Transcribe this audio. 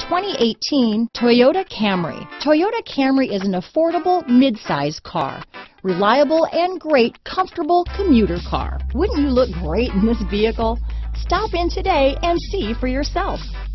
2018 Toyota Camry. Toyota Camry is an affordable mid-size car. Reliable and great comfortable commuter car. Wouldn't you look great in this vehicle? Stop in today and see for yourself.